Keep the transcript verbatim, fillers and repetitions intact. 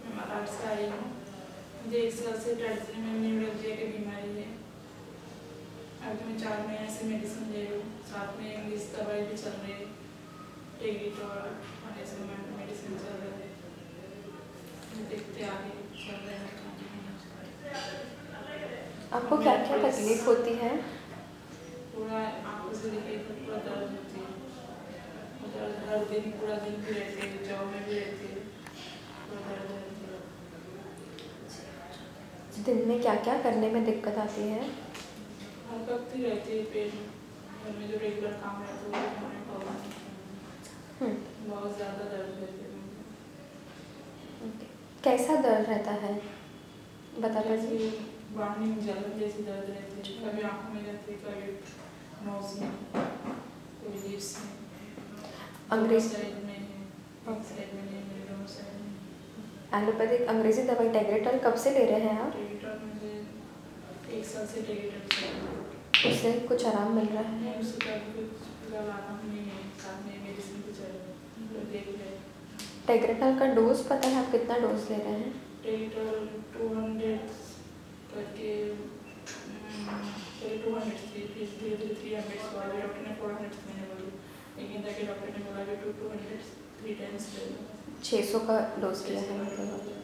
मैं महाराष्ट्र से आई हूँ। मुझे एक साल से ट्रेडिशनल में न्यूरोलॉजी की बीमारी है। अब तो मैं चार महीने से मेडिसिन ले रही हूँ, साथ में इंग्लिश दवाई भी चल रही है, टेगिटोल और ऐसे मेडिसिन चल रहा है। देखते आगे चल रहे हैं। आपको क्या क्या तकलीफ होती है? पूरा आँखों से लेके पूरा दर्द होती है, दर्द हर दिन पूरा दिन भी रहती है, जॉब में भी रहती है, पूरा दर्द रहती है। दिन में क्या क्या करने में दिक्कत आती है? हर वक्त ही रहती है, पेट घर में जो रेगुलर काम रहता है वो भी होने का बहुत ज़्यादा दर्द रहती है। कैसा दर्द रहता है बता पाइए? बांधने में जलन जैसी दर्द रहती है, कभी आँखों में रहती है, कभी नोज में, कभी लिप्स में, अंग्रेजी साइड में है, साइड में नहीं, मेरे दोनों साइड में। एलोपैथिक अंग्रेजी दवाई टेग्रेटल कब से ले रहे हैं आप? टेगिटोल मुझे एक साल से टेगिटोल से उससे कुछ आराम मिल रहा है? उससे कभी कुछ आराम नहीं है, साथ में मेडिसिन भी चल रही है, देख रहे हैं। टेग्रेटल का डोज पता है आप कितना डोज ले रहे हैं? टेगिटोल टू हंड्रेड करके पहले टू हंड्रेड थी, फिर धीरे धीरे थ्री हंड्रेड हुआ, डॉक्टर ने फोर हंड्रेड मैंने बोली, लेकिन ताकि डॉक्टर ने बोला कि two two hundred three times ले लो। छः सौ का डोज किया है मतलब?